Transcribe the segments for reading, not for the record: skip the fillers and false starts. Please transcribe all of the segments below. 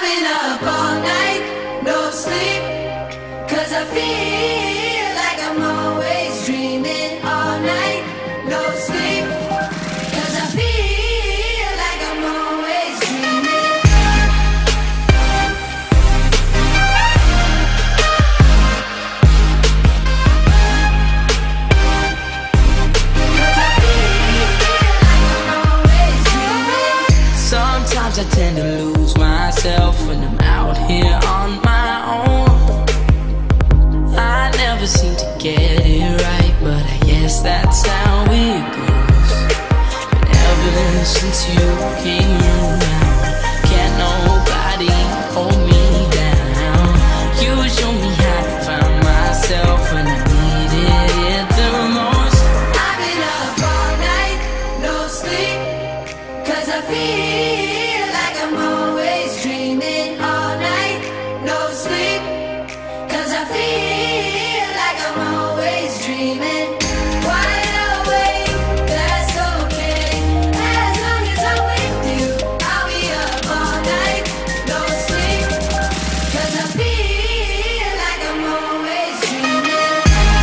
been up all night, no sleep, 'cause I feel like I'm always dreaming all night, no sleep, 'cause I feel like I'm always dreaming. Sometimes I tend to lose myself when I'm out here on my own. I never seem to get it right, but I guess that's how it goes. But ever since you came around, can't nobody hold me down. You show me how to find myself when I needed it the most. I've been up all night, no sleep, 'cause I feel like I'm always dreaming all night, no sleep, 'cause I feel like I'm always dreaming. Wide awake, that's okay, as long as I'm with you. I'll be up all night, no sleep, 'cause I feel like I'm always dreaming.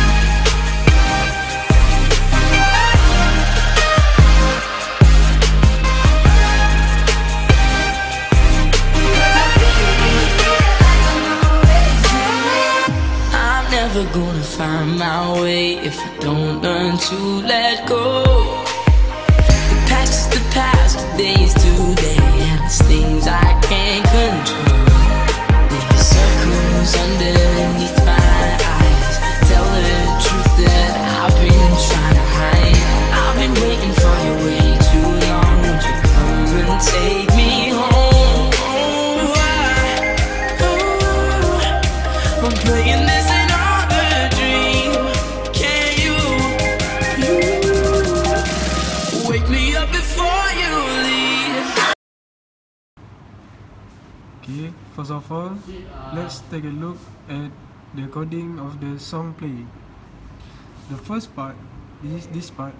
I'm never gonna find my way if I don't learn to let go. The past is the past, today's today, and there's things I can't control. There's circles underneath my eyes, tell the truth that I've been trying to hide. I've been waiting for you way too long. Won't you come and take me home? I'm playing this another dream. Can you wake me up before you leave? Okay, first of all, let's take a look at the coding of the song play. The first part is this part.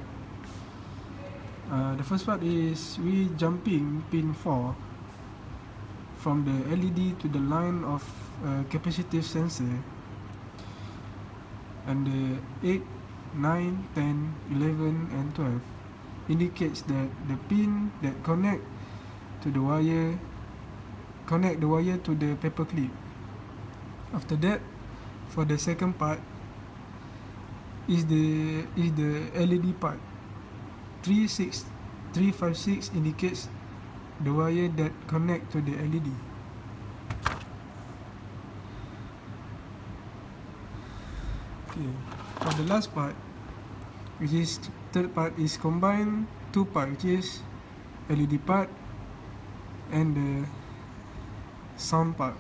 The first part is we jumping pin 4 from the LED to the line of capacitive sensor, and the 8, 9, 10, 11 and 12 indicates that the pin that connect the wire to the paper clip. After that, for the second part is the LED part. 356 indicates the wire that connect to the LED. Okay, for the last part, which is third part, is combined two part, which is LED part and the sound part.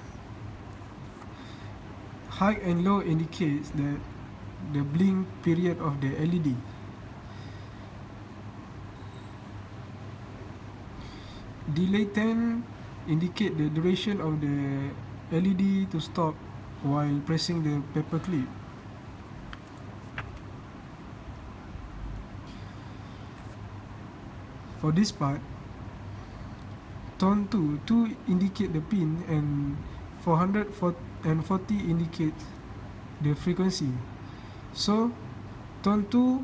High and low indicates that the blink period of the LED. Delay 10 indicate the duration of the LED to stop while pressing the paper clip. For this part, tone 2 indicate the pin, and 440 indicates the frequency. So tone 2,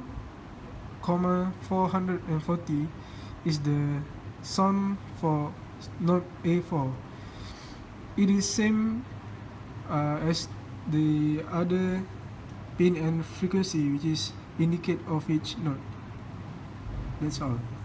440 is the sound for note A4. It is same as the other pin and frequency, which is indicate of each note. That's all.